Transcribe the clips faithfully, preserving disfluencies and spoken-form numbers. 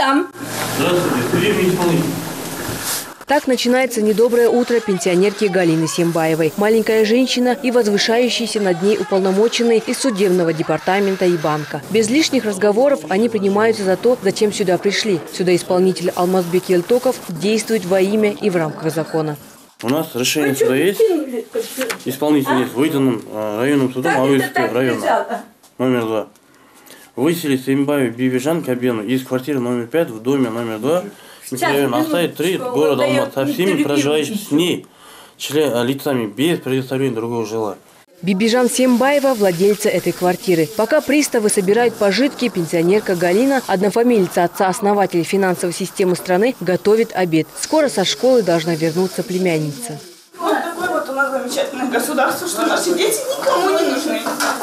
там. Здравствуйте, судебный исполнитель. Так начинается недоброе утро пенсионерки Галины Сембаевой. Маленькая женщина и возвышающийся над ней уполномоченный из судебного департамента и банка. Без лишних разговоров они принимаются за то, зачем сюда пришли. Судоисполнитель Алмазбек Елтоков действует во имя и в рамках закона. У нас решение суда есть, исполнитель есть, выйденным районным судом Ауэльского района, номер два. Выселить Сембаеву Бибижан Кабену из квартиры номер пять в доме номер два, микрорайон оставить три, город Алматы, со всеми проживающими с ней, член, лицами без предоставления другого жила. Бибижан Сембаева – владельца этой квартиры. Пока приставы собирают пожитки, пенсионерка Галина, однофамильца отца-основателя финансовой системы страны, готовит обед. Скоро со школы должна вернуться племянница. Вот такое вот у нас замечательное государство, что наши дети никому не нужны.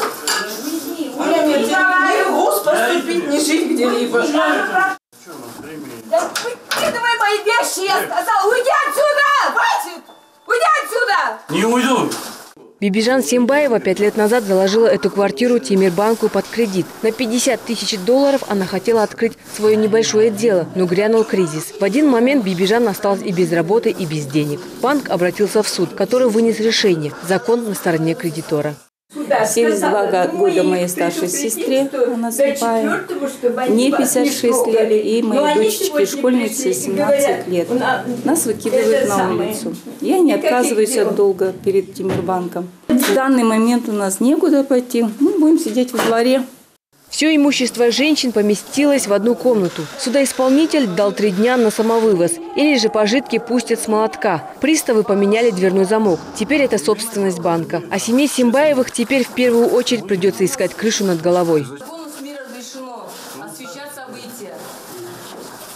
У меня нет денег ни в вуз поступить, ни жить где-либо. Да выкидывай мои вещи, я сказал! Уйди отсюда! Хватит! Уйди отсюда! Не уйду! Бибижан Сембаева пять лет назад заложила эту квартиру Темирбанку под кредит. На пятьдесят тысяч долларов она хотела открыть свое небольшое дело, но грянул кризис. В один момент Бибижан осталась и без работы, и без денег. Банк обратился в суд, который вынес решение. Закон на стороне кредитора. семьдесят два года моей старшей сестре, она Сембаева, мне пятьдесят шесть лет, и моей дочечке школьнице семнадцать лет. Нас выкидывают на улицу. Я не отказываюсь от долга перед Темирбанком. В данный момент у нас некуда пойти, мы будем сидеть во дворе. Все имущество женщин поместилось в одну комнату. Судоисполнитель дал три дня на самовывоз. Или же пожитки пустят с молотка. Приставы поменяли дверной замок. Теперь это собственность банка. А семье Сембаевых теперь в первую очередь придется искать крышу над головой.